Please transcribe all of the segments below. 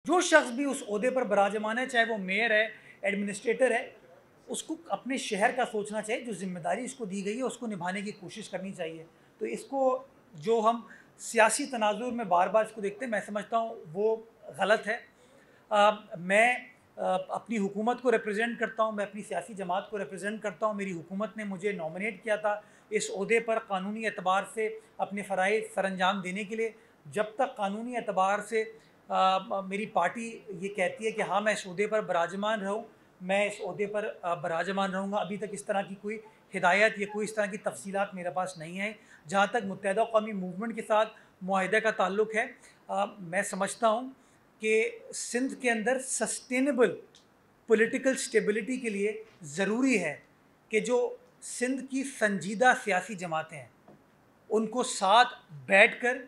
जो शख्स भी उस ओहदे पर बराजमान है, चाहे वो मेयर है, एडमिनिस्ट्रेटर है, उसको अपने शहर का सोचना चाहिए। जो जिम्मेदारी इसको दी गई है उसको निभाने की कोशिश करनी चाहिए। तो इसको जो हम सियासी तनाजुर में बार बार इसको देखते हैं, मैं समझता हूँ वो गलत है। मैं अपनी हुकूमत को रिप्रेजेंट करता हूँ, मैं अपनी सियासी जमात को रिप्रेजेंट करता हूँ। मेरी हुकूमत ने मुझे नॉमिनेट किया था इस ओहदे पर कानूनी एतबार से अपने फ़राइज़ सरअंजाम देने के लिए। जब तक कानूनी एतबार से मेरी पार्टी ये कहती है कि हाँ मैं इस ओहदे पर बराजमान रहूँ, मैं इस ओहदे पर बराजमान रहूँगा। अभी तक इस तरह की कोई हिदायत या कोई इस तरह की तफसीलात मेरे पास नहीं है। जहाँ तक मुत्तहिदा कौमी मूवमेंट के साथ मुआहिदे का ताल्लुक़ है, मैं समझता हूँ कि सिंध के अंदर सस्टेनेबल पॉलिटिकल स्टेबिलिटी के लिए ज़रूरी है कि जो सिंध की संजीदा सियासी जमातें हैं उनको साथ बैठकर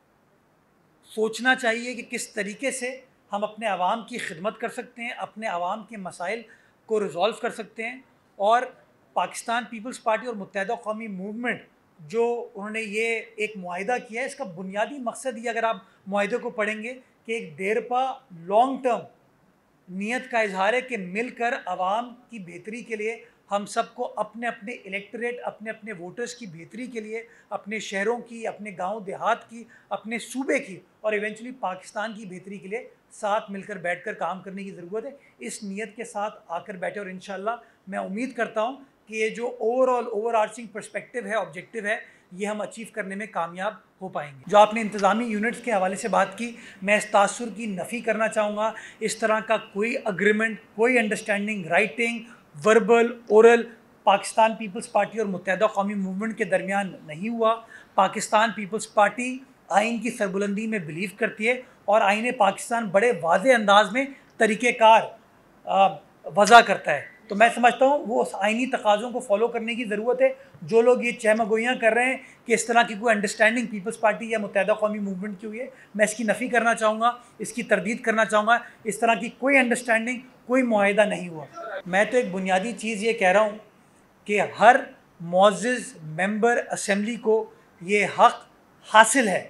सोचना चाहिए कि किस तरीके से हम अपने आवाम की खिदमत कर सकते हैं, अपने आवाम के मसाइल को रिज़ॉल्व कर सकते हैं। और पाकिस्तान पीपल्स पार्टी और मुत्तहिदा कौमी मूवमेंट जो उन्होंने ये एक मुआहिदा किया है, इसका बुनियादी मकसद ये, अगर आप मुआहिदे को पढ़ेंगे, कि एक देरपा लॉन्ग टर्म नीयत का इजहार है कि मिलकर आवाम की बेहतरी के लिए हम सबको अपने अपने इलेक्टरेट, अपने अपने वोटर्स की बेहतरी के लिए, अपने शहरों की, अपने गांव देहात की, अपने सूबे की और इवेंचुअली पाकिस्तान की बेहतरी के लिए साथ मिलकर बैठकर काम करने की ज़रूरत है। इस नीयत के साथ आकर बैठे और इंशाअल्लाह मैं उम्मीद करता हूँ कि ये जो ओवर आर्चिंग पर्सपेक्टिव है, ऑब्जेक्टिव है, ये हम अचीव करने में कामयाब हो पाएंगे। जो आपने इंतज़ामी यूनिट्स के हवाले से बात की, मैं इस तासुर की नफ़ी करना चाहूँगा। इस तरह का कोई अग्रीमेंट, कोई understanding writing, verbal, oral Pakistan People's Party और मुत्तहिदा कौमी मूवमेंट के दरमियान नहीं हुआ। पाकिस्तान पीपल्स पार्टी आइन की सरबुलंदी में बिलीव करती है और आइन पाकिस्तान बड़े वाज़े अंदाज में तरीक़ेकार वज़ा करता है। तो मैं समझता हूँ वो उस आइनी तकाज़ों को फॉलो करने की ज़रूरत है। जो लोग ये चहमगोइयाँ कर रहे हैं कि इस तरह की कोई अंडरस्टैंडिंग पीपल्स पार्टी या मुत्तहिदा कौमी मूवमेंट की हुई है, मैं इसकी नफ़ी करना चाहूँगा, इसकी तरदीद करना चाहूँगा। इस तरह की कोई अंडरस्टैंडिंग, कोई मुआहिदा नहीं हुआ। मैं तो एक बुनियादी चीज़ ये कह रहा हूँ कि हर मुअज़्ज़िज़ मेंबर असम्बली को ये हक़ हासिल है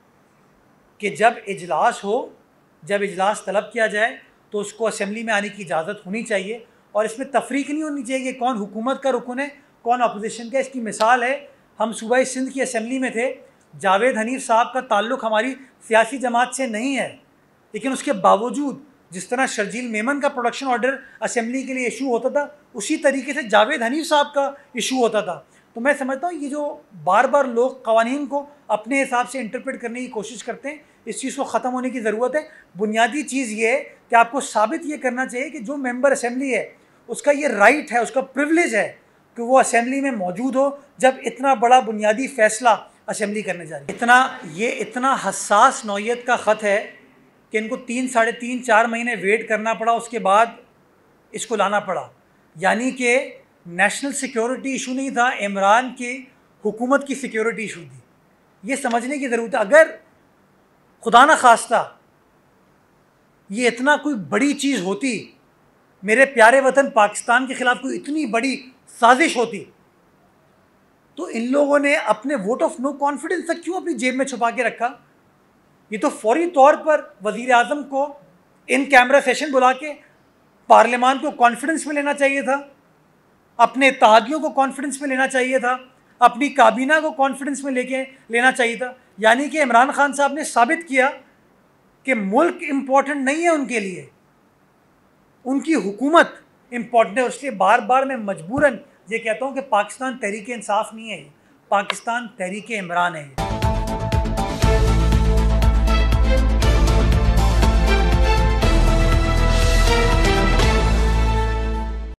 कि जब इजलास हो, जब इजलास तलब किया जाए तो उसको असम्बली में आने की इजाज़त होनी चाहिए। और इसमें तफरीक नहीं होनी चाहिए कि कौन हुकूमत का रुकन है, कौन अपोजिशन का। इसकी मिसाल है, हम सूबाई सिंध की असम्बली में थे, जावेद हनीफ साहब का ताल्लुक़ हमारी सियासी जमात से नहीं है, लेकिन उसके बावजूद जिस तरह शर्जील मेमन का प्रोडक्शन ऑर्डर असम्बली के लिए इशू होता था, उसी तरीके से जावेद हनीफ साहब का इशू होता था। तो मैं समझता हूँ ये जो बार बार लोग क़वानीन को अपने हिसाब से इंटरप्रेट करने की कोशिश करते हैं, इस चीज़ को ख़त्म होने की ज़रूरत है। बुनियादी चीज़ ये है कि आपको साबित ये करना चाहिए कि जो मेंबर असम्बली है उसका ये राइट है, उसका प्रिविलेज है कि वो असम्बली में मौजूद हो जब इतना बड़ा बुनियादी फ़ैसला असम्बली करने जा रही है। इतना हसास नौइयत का ख़त है कि इनको 3, साढ़े 3, 4 महीने वेट करना पड़ा, उसके बाद इसको लाना पड़ा। यानी कि नेशनल सिक्योरिटी इशू नहीं था, इमरान की हुकूमत की सिक्योरिटी इशू थी। ये समझने की ज़रूरत है। अगर खुदा न खास्ता ये इतना कोई बड़ी चीज़ होती, मेरे प्यारे वतन पाकिस्तान के ख़िलाफ़ कोई इतनी बड़ी साजिश होती, तो इन लोगों ने अपने वोट ऑफ नो कॉन्फिडेंस तक क्यों अपनी जेब में छुपा के रखा? ये तो फौरी तौर पर वज़ीर आज़म को इन कैमरा सेशन बुला के पार्लियामान को कॉन्फिडेंस में लेना चाहिए था, अपने इत्तेहादियों को कॉन्फिडेंस में लेना चाहिए था, अपनी काबीना को कॉन्फिडेंस में लेना चाहिए था। यानी कि इमरान खान साहब ने साबित किया कि मुल्क इम्पोर्टेंट नहीं है उनके लिए, उनकी हुकूमत इम्पोर्टेंट है। इसलिए बार बार मैं मजबूरन ये कहता हूँ कि पाकिस्तान तहरीक इंसाफ नहीं है, पाकिस्तान तहरीक इमरान है।